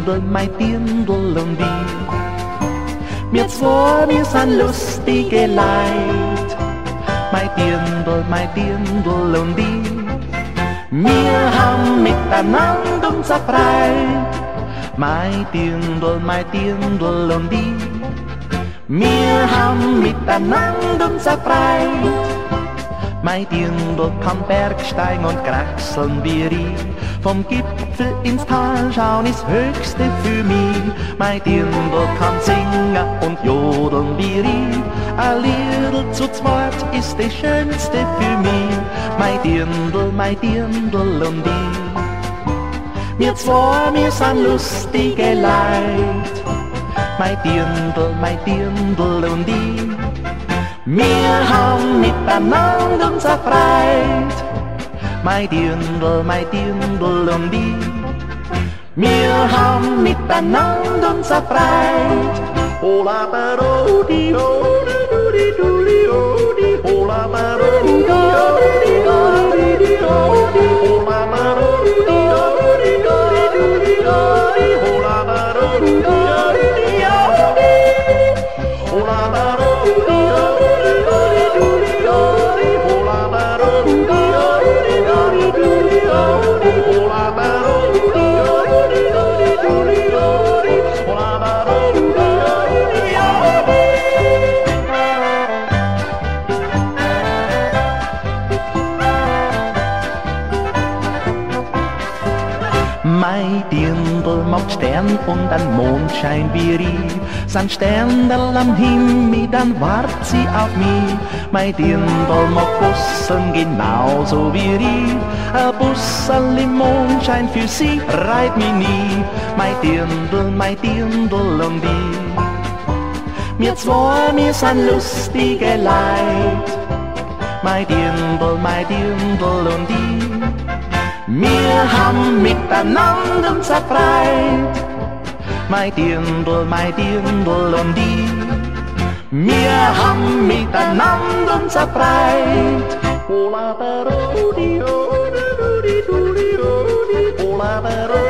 Dirndl, mein Dirndl und ich. Wir zwei, wir sind lustige Leid, mein Dirndl und ich. Wir haben miteinander uns erfreut, mein Dirndl und ich. Wir haben miteinander uns erfreut, mein Dirndl kann Bergsteigen und kraxeln wie ich. Vom Gipfel ins Tal schauen ist höchste für mich. Mein Dirndl kann singen und jodeln wie ich. Ein Liedl zu zweit ist das Schönste für mich. Mein Dirndl und ich. Wir zwei, wir sind lustige Leid, mein Dirndl und ich. Wir haben miteinander uns erfreut, mein Dirndl und ich. Wir haben miteinander uns erfreut. Ola barodi, odi, odi, odi, odi, ola barodi, odi, odi, odi, ola barodi, odi, odi, odi, ola barodi, odi, odi, ola barodi, odi, odi, odi, ola barodi, odi, odi, odi, ola barodi, odi, odi, odi, ola barodi. Mein Dirndl macht Stern und ein Mondschein wie ich. Sein Sterndl am Himmel, dann wart sie auf mich. Mein Dirndl macht Bussen genauso wie ich. Ein Bussel im Mondschein für sie reit mich nie. Mein Dirndl und ich. Wir zwei, wir sind lustige Leid, mein Dirndl und ich. Wir haben miteinander uns erfreut, mein Dirndl und ich. Wir haben miteinander uns erfreut. Ola barodi, odi, odi, odi, ola barodi.